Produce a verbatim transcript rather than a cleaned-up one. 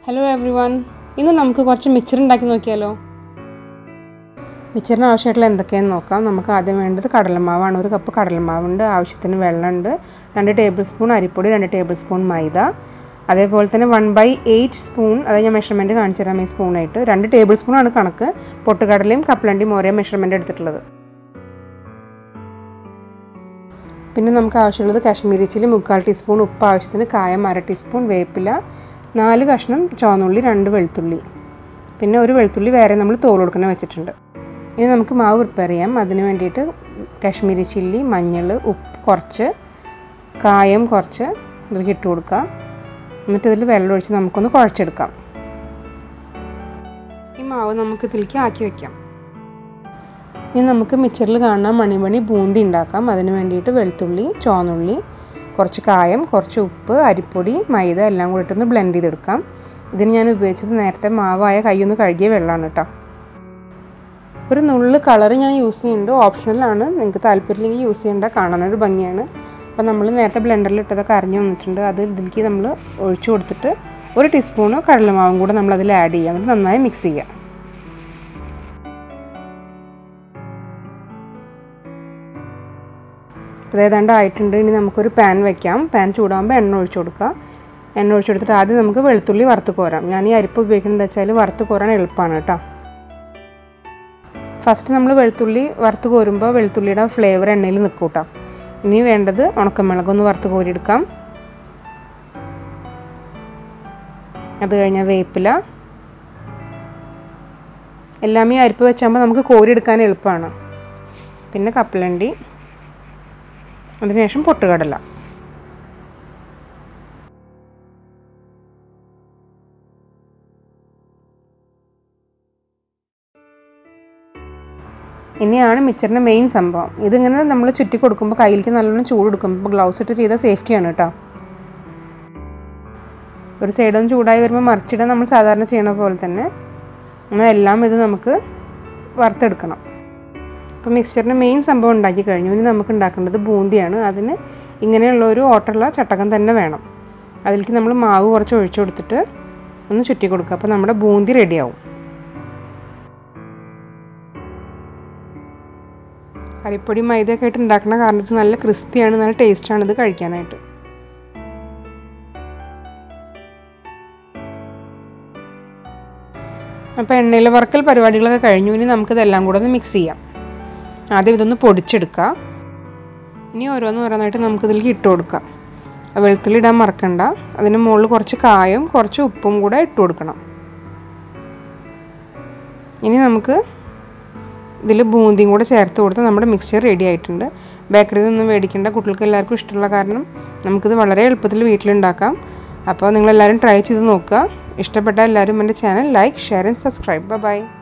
Hello everyone. ഇന്ന് നമുക്ക് കുറച്ച് മിച്ചർ ഉണ്ടാക്കി നോക്കിയാലോ. മിച്ചറിന് ആവശ്യമായിട്ടുള്ള എന്തൊക്കെയാണെന്ന് നോക്കാം. നമുക്ക് ആദ്യം വേണ്ടത് കടലമാവാണ്. ഒരു കപ്പ് കടലമാവുണ്ട്, ആവശ്യത്തിന് വെള്ളമുണ്ട്, രണ്ട് ടേബിൾ സ്പൂൺ അരിപ്പൊടി, രണ്ട് ടേബിൾ സ്പൂൺ മൈദ, അതേപോലെ തന്നെ വൺ ബൈ എയ്റ്റ് സ്പൂൺ, അത് ഞാൻ മെഷർമെൻറ്റ് കാണിച്ചു തരാം ഈ സ്പൂണായിട്ട്. രണ്ട് ടേബിൾ സ്പൂണാണ് കണക്ക്. പൊട്ടുകടലയും കപ്പലണ്ടിയും ഒരേ മെഷർമെൻറ്റ് എടുത്തിട്ടുള്ളത്. പിന്നെ നമുക്ക് ആവശ്യമുള്ളത് കാശ്മീരി ചില്ലി മുക്കാൽ ടീസ്പൂൺ, ഉപ്പ് ആവശ്യത്തിന്, കായം അര ടീസ്പൂൺ, വേപ്പില, നാല് കഷ്ണം ചുവന്നുള്ളി, രണ്ട് വെളുത്തുള്ളി, പിന്നെ ഒരു വെളുത്തുള്ളി വേറെ നമ്മൾ തോൽ കൊടുക്കുന്ന വെച്ചിട്ടുണ്ട്. ഇനി നമുക്ക് മാവ് പ്രിപ്പയർ ചെയ്യാം. അതിന് വേണ്ടിയിട്ട് കാശ്മീരി ചില്ലി, മഞ്ഞൾ, ഉപ്പ് കുറച്ച്, കായം കുറച്ച് ഇതിലേക്ക് ഇട്ട് കൊടുക്കുക. എന്നിട്ട് ഇതിൽ വെള്ളം ഒഴിച്ച് നമുക്കൊന്ന് കുഴച്ചെടുക്കാം. ഈ മാവ് നമുക്ക് ഇതിലേക്ക് ആക്കി വയ്ക്കാം. ഇനി നമുക്ക് മിച്ചറിൽ കാണുന്ന മണിമണി ബൂന്തി ഉണ്ടാക്കാം. അതിന് വേണ്ടിയിട്ട് വെളുത്തുള്ളി, ചുവന്നുള്ളി, കുറച്ച് കായം, കുറച്ച് ഉപ്പ്, അരിപ്പൊടി, മൈദ എല്ലാം കൂടി ഇട്ടൊന്ന് ബ്ലെൻഡ് ചെയ്തെടുക്കാം. ഇതിന് ഞാൻ ഉപയോഗിച്ചത് നേരത്തെ മാവായ കൈയൊന്ന് കഴുകിയ വെള്ളമാണ് കേട്ടോ. ഒരു നുള്ളു കളർ ഞാൻ യൂസ് ചെയ്യുന്നുണ്ട്, ഓപ്ഷണലാണ്. നിങ്ങൾക്ക് താല്പര്യമില്ലെങ്കിൽ യൂസ് ചെയ്യേണ്ട, കാണാനൊരു ഭംഗിയാണ്. അപ്പോൾ നമ്മൾ നേരത്തെ ബ്ലെൻഡറിൽ ഇട്ടതൊക്കെ അരിഞ്ഞ് വന്നിട്ടുണ്ട്. അത് ഇതിലേക്ക് നമ്മൾ ഒഴിച്ചു കൊടുത്തിട്ട് ഒരു ടീസ്പൂണ് കടലമാവും കൂടെ നമ്മളതിൽ ആഡ് ചെയ്യാം. എന്നിട്ട് നന്നായി മിക്സ് ചെയ്യാം. അപ്പോൾ ഏതാണ്ട് ആയിട്ടുണ്ട്. ഇനി നമുക്കൊരു പാൻ വയ്ക്കാം. പാൻ ചൂടാകുമ്പോൾ എണ്ണ ഒഴിച്ചു കൊടുക്കുക. എണ്ണ ഒഴിച്ചു കൊടുത്തിട്ട് ആദ്യം നമുക്ക് വെളുത്തുള്ളി വറുത്ത് കോരാം. ഞാൻ ഈ അരിപ്പ് ഉപയോഗിക്കുന്നത് വെച്ചാൽ വറുത്ത് കോരാൻ എളുപ്പമാണ് കേട്ടോ. ഫസ്റ്റ് നമ്മൾ വെളുത്തുള്ളി വറുത്ത് കോരുമ്പോൾ വെളുത്തുള്ളിയുടെ ഫ്ലേവർ എണ്ണയിൽ നിൽക്കും കേട്ടോ. ഇനി വേണ്ടത് ഉണക്കമുളകൊന്ന് വറുത്ത് കോരിയെടുക്കാം. അത് കഴിഞ്ഞാൽ വേപ്പില, എല്ലാം ഈ അരിപ്പ് വെച്ചാകുമ്പോൾ നമുക്ക് കോരിയെടുക്കാൻ എളുപ്പമാണ്. പിന്നെ കപ്പലണ്ടി, അതിനുശേഷം പൊട്ടുകടല. ഇനിയാണ് മിച്ചറിൻ്റെ മെയിൻ സംഭവം. ഇതിങ്ങനെ നമ്മൾ ചുറ്റി കൊടുക്കുമ്പോൾ കയ്യിലേക്ക് നല്ലോണം ചൂട് കൊടുക്കുമ്പോൾ ഗ്ലൗസ് ഇട്ട് ചെയ്താൽ സേഫ്റ്റിയാണ് കേട്ടോ. ഒരു സൈഡൊന്ന് ചൂടായി വരുമ്പോൾ മറിച്ചിടാൻ നമ്മൾ സാധാരണ ചെയ്യണ പോലെ തന്നെ അങ്ങനെ എല്ലാം ഇത് നമുക്ക് വറുത്തെടുക്കണം. അപ്പോൾ മിക്സ്ചറിൻ്റെ മെയിൻ സംഭവം ഉണ്ടാക്കി കഴിഞ്ഞു. ഇനി നമുക്ക് ഉണ്ടാക്കേണ്ടത് ബൂന്തിയാണ്. അതിന് ഇങ്ങനെയുള്ള ഒരു ഓട്ടമുള്ള ചട്ടകം തന്നെ വേണം. അതിലേക്ക് നമ്മൾ മാവ് കുറച്ച് ഒഴിച്ചു കൊടുത്തിട്ട് ഒന്ന് ചുറ്റി കൊടുക്കുക. അപ്പോൾ നമ്മുടെ ബൂന്തി റെഡിയാവും. അരിപ്പൊടി മൈദയൊക്കെ ആയിട്ട് ഉണ്ടാക്കുന്ന കാരണത്തിൽ നല്ല ക്രിസ്പിയാണ്, നല്ല ടേസ്റ്റാണ് ഇത് കഴിക്കാനായിട്ട്. അപ്പോൾ എണ്ണയിൽ വറുക്കൽ പരിപാടികളൊക്കെ കഴിഞ്ഞു. ഇനി നമുക്കിതെല്ലാം കൂടെ ഒന്ന് മിക്സ് ചെയ്യാം. ആദ്യം ഇതൊന്ന് പൊടിച്ചെടുക്കുക. ഇനി ഓരോന്ന് ഓരോന്നായിട്ട് നമുക്കിതിലേക്ക് ഇട്ട് കൊടുക്കാം. വെളുത്തുള്ളി ഇടാൻ മറക്കണ്ട. അതിന് മുകളിൽ കുറച്ച് കായം കുറച്ച് ഉപ്പും കൂടെ ഇട്ട് കൊടുക്കണം. ഇനി നമുക്ക് ഇതിൽ ബൂന്തിയും കൂടെ ചേർത്ത് കൊടുത്താൽ നമ്മുടെ മിക്സ്ചർ റെഡി ആയിട്ടുണ്ട്. ബേക്കറിയിൽ നിന്നും മേടിക്കേണ്ട, കുട്ടികൾക്ക് എല്ലാവർക്കും ഇഷ്ടമുള്ള കാരണം നമുക്കിത് വളരെ എളുപ്പത്തിൽ വീട്ടിലുണ്ടാക്കാം. അപ്പോൾ നിങ്ങളെല്ലാവരും ട്രൈ ചെയ്ത് നോക്കുക. ഇഷ്ടപ്പെട്ടാൽ എല്ലാവരും എൻ്റെ channel like, share and subscribe. By.